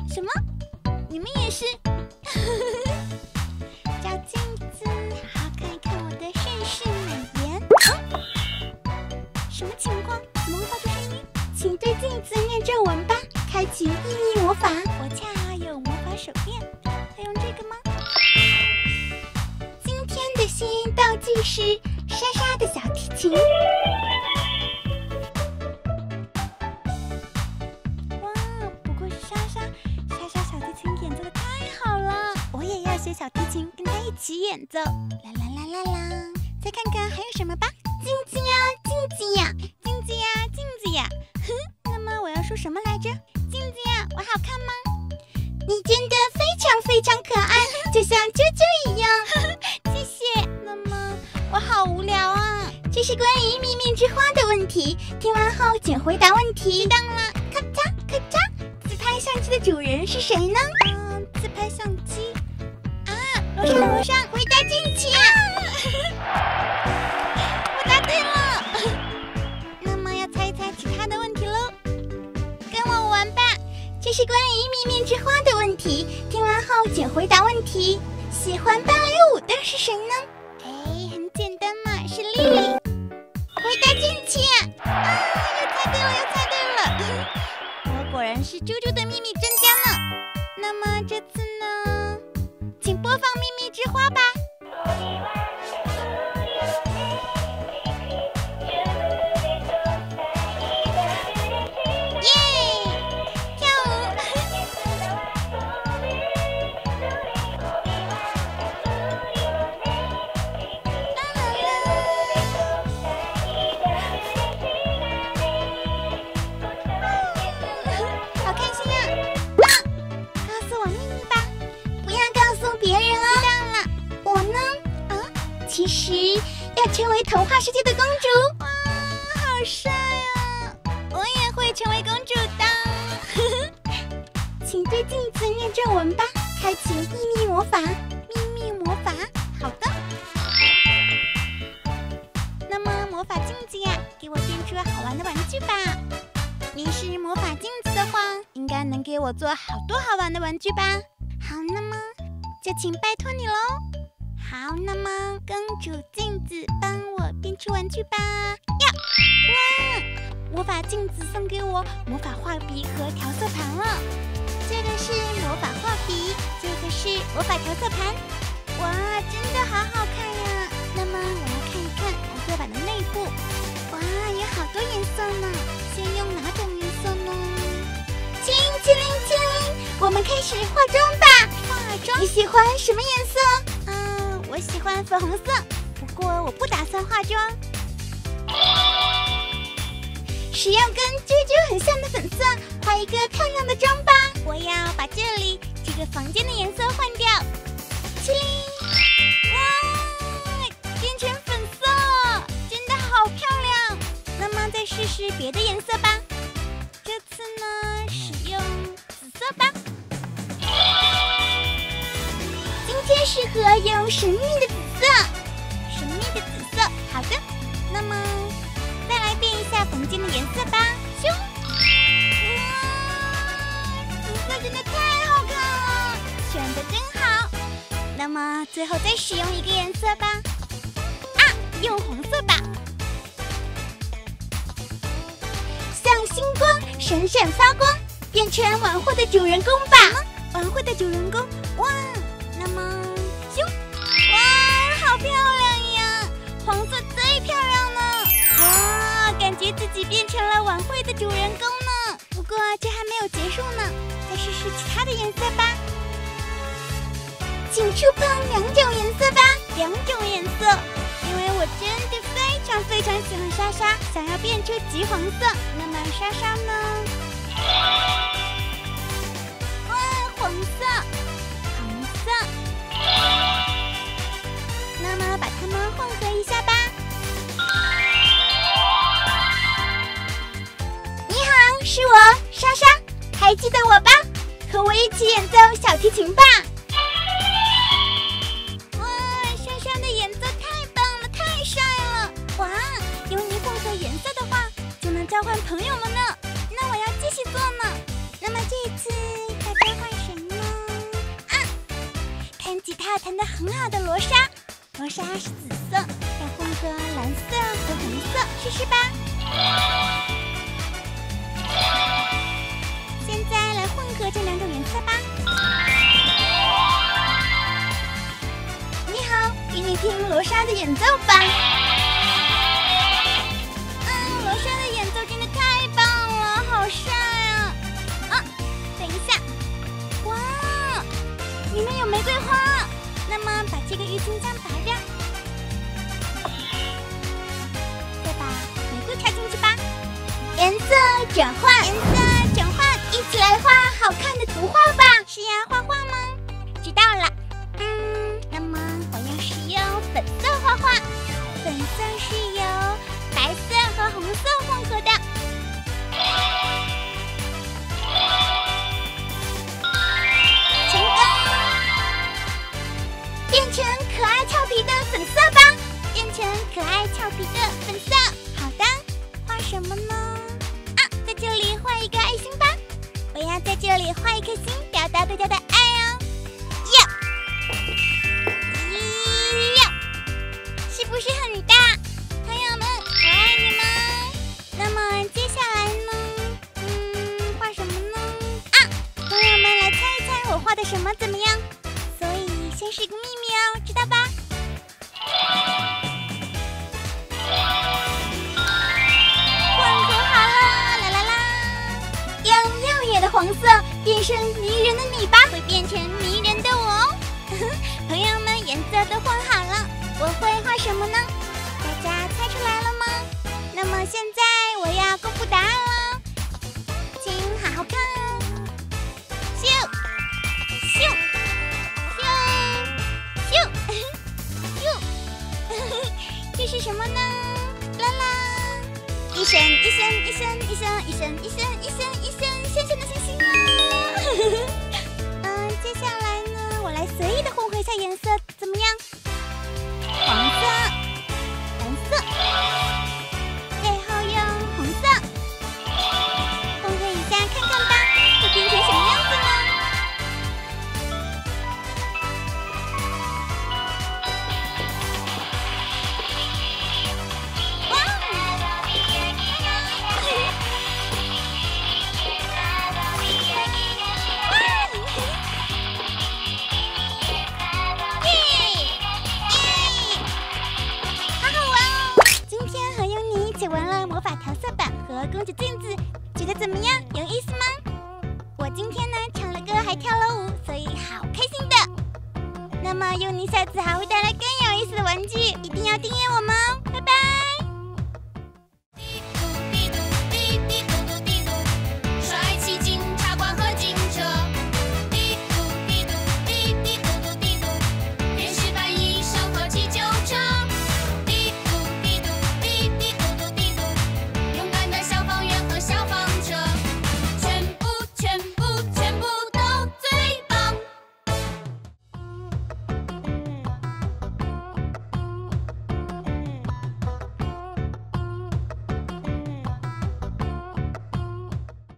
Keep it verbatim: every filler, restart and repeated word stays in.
什么？你们也是？照镜子，好好看一看我的盛世美颜。啊、什么情况？怎么会发出声音？请对镜子念咒文吧，开启秘密魔法。我恰好有魔法手电，要用这个吗？今天的幸运道具是莎莎的小提琴。哇，不愧是莎莎，莎莎小提琴演奏的太好了，我也要学小提琴，跟她一起演奏。啦啦啦啦啦，再看看还有什么吧。镜子呀，镜子呀，镜子呀，镜子呀。哼，那么我要说什么来着？镜子呀，我好看吗？你真的非常非常可爱，就像啾啾一样。谢谢。那么我好无聊啊。这是关于秘密之花的问题，听完后请回答问题。知道了。咔嚓咔嚓，自拍相机的主人是谁呢？嗯，自拍相机啊，楼上楼上，回答进去。我答对了。那么要猜一猜其他的问题喽。跟我玩吧。这是关于秘密之花的问题，听完后请回答问题。喜欢芭蕾舞的是谁呢？哎，很简单嘛，是丽丽。回答正确啊！又猜对了，又猜对了。我果然是猪猪的秘密专家呢。那么这次呢，请播放秘密之花吧。其实要成为童话世界的公主，哇，好帅啊！我也会成为公主的。请对镜子念咒文吧，开启秘密魔法。秘密魔法，好的。那么魔法镜子呀，给我变出好玩的玩具吧。你是魔法镜子的话，应该能给我做好多好玩的玩具吧？好，那么就请拜托你喽。好，那么公主镜子帮我变出玩具吧。呀，哇！魔法镜子送给我魔法画笔和调色盘了。这个是魔法画笔，这个是魔法调色盘。哇，真的好好看呀！那么我来看一看调色板的内部。哇，有好多颜色呢。先用哪种颜色呢？清清灵清灵，我们开始化妆吧。化妆？你喜欢什么颜色？嗯，我喜欢粉红色，不过我不打算化妆。使用跟啾啾很像的粉色，画一个漂亮的妆吧。我要把这里这个房间的颜色换掉。嘁哩！哇，变成粉色，真的好漂亮。那么再试试别的颜色吧。这次呢，使用紫色吧。今天适合用神秘的紫色，神秘的紫色。好的，那么再来变一下房间的颜色吧。咻！哇，紫色真的太好看了，选的真好。那么最后再使用一个颜色吧。啊，用红色吧。像星光闪闪发光，变成晚会的主人公吧。晚会的主人公，哇！那么，咻！哇，好漂亮呀！黄色最漂亮了。哇，感觉自己变成了晚会的主人公呢。不过这还没有结束呢，再试试其他的颜色吧。请触碰两种颜色吧，两种颜色，因为我真的非常非常喜欢莎莎，想要变出橘黄色。那么莎莎呢？哇，黄色。那么把它们混合一下吧。你好，是我莎莎，还记得我吧？和我一起演奏小提琴吧。哇，莎莎的演奏太棒了，太帅了！哇，有你混合颜色的话，就能交换朋友了呢。那我要继续做呢。那么这一次大家换弹得很好的罗莎。罗莎是紫色，要混合蓝色和红色，试试吧。现在来混合这两种颜色吧。你好，给你听罗莎的演奏吧。嗯，罗莎的演奏真的太棒了，好帅啊！啊，等一下，哇，里面有玫瑰花。那么把这个郁金香拔掉，再把玫瑰插进去吧。颜色转换，颜色转换，一起来画好看的图画吧。是呀，画画吗？知道了。嗯，那么我要使用粉色画画，粉色是由白色和红色混合的。成功！变成可爱俏皮的粉色吧，变成可爱俏皮的粉色。好的，画什么呢？啊，在这里画一个爱心吧。我要在这里画一颗心，表达大家的爱哦。哟，哟，是不是很大？朋友们，我爱你们。那么接下来呢？嗯，画什么呢？啊，朋友们来猜一猜我画的什么怎么样？所以先是一个秘密哦，知道吧？混合好了，啦啦啦！用耀眼的黄色变身迷人的你吧，会变成迷人的我哦。朋友们，颜色都混好了，我会画什么呢？大家猜出来了吗？那么现在我要公布答案了，请好好看哦。咻咻咻咻，这是什么呢？啦啦，一闪一闪一闪一闪一闪一闪一闪一闪闪闪的星星啊！嗯，接下来呢，我来随意的混合一下颜色，怎么样？黄色、蓝色，最后用红色，混合一下看看吧，会变成什么样子呢？公主镜子，觉得怎么样？有意思吗？我今天呢唱了歌还跳了舞，所以好开心的。那么尤妮下次还会带来更有意思的玩具，一定要订阅我们。